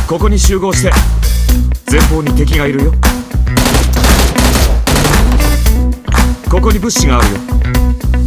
ここに集合して。前方に敵がいるよ。ここに物資があるよ。